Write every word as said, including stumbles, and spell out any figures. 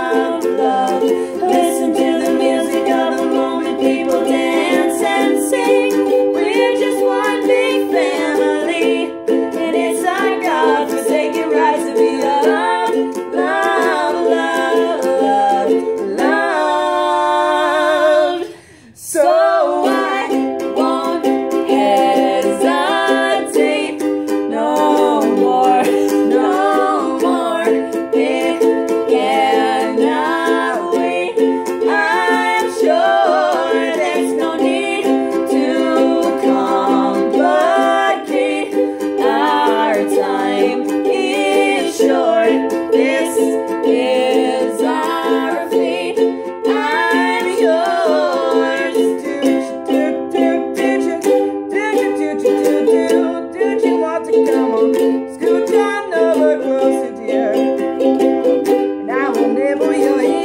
love, love. Listen to the music of the moment, people dance and sing. We're just one big family, and it's our God-forsaken right to be loved, loved, loved, loved, loved. So I won't hesitate no more, no more. It cannot wait. I'm sure there's no need to complicate. Our time is short. This is our fate. I'm yours. Do you, do, do, did you, do you, do, do, do, do, did you want to come on? Scoot on over closer, dear, and I will nibble your ear.